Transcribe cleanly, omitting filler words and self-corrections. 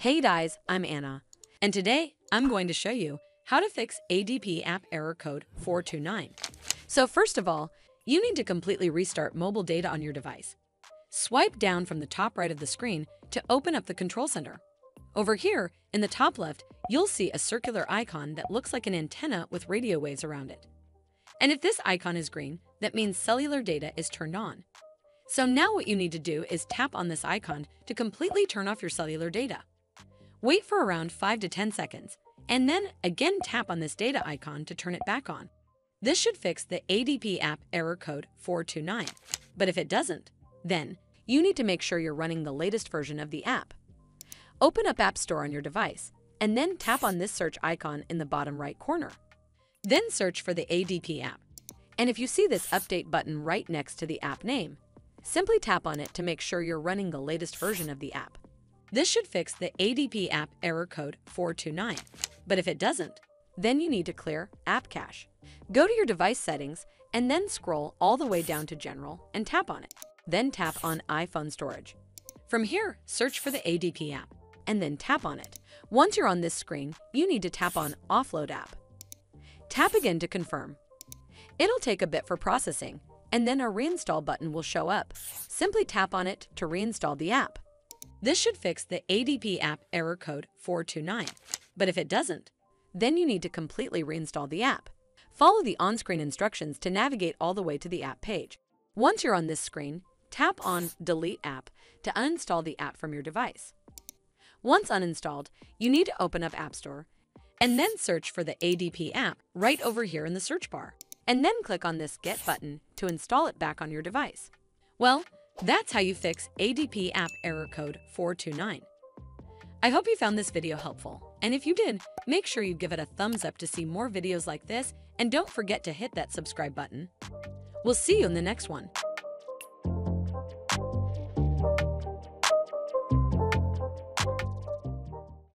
Hey guys, I'm Anna, and today I'm going to show you how to fix ADP App Error code 429. So first of all, you need to completely restart mobile data on your device. Swipe down from the top right of the screen to open up the control center. Over here, in the top left, you'll see a circular icon that looks like an antenna with radio waves around it. And if this icon is green, that means cellular data is turned on. So now what you need to do is tap on this icon to completely turn off your cellular data. Wait for around 5 to 10 seconds, and then again tap on this data icon to turn it back on. This should fix the ADP App Error code 429. But if it doesn't, then you need to make sure you're running the latest version of the app. Open up App Store on your device, and then tap on this search icon in the bottom right corner. Then search for the ADP app. And if you see this update button right next to the app name, simply tap on it to make sure you're running the latest version of the app. This should fix the ADP App Error code 429. But if it doesn't, then you need to clear App Cache. Go to your device settings and then scroll all the way down to General and tap on it. Then tap on iPhone Storage. From here, search for the ADP app and then tap on it. Once you're on this screen, you need to tap on Offload App. Tap again to confirm. It'll take a bit for processing, and then a reinstall button will show up. Simply tap on it to reinstall the app. This should fix the ADP App Error code 429. But if it doesn't, then you need to completely reinstall the app. Follow the on-screen instructions to navigate all the way to the app page. Once you're on this screen, tap on Delete App to uninstall the app from your device. Once uninstalled, you need to open up App Store and then search for the ADP app right over here in the search bar. And then click on this Get button to install it back on your device. Well, that's how you fix ADP App Error code 429. I hope you found this video helpful, and if you did, make sure you give it a thumbs up to see more videos like this, and don't forget to hit that subscribe button. We'll see you in the next one.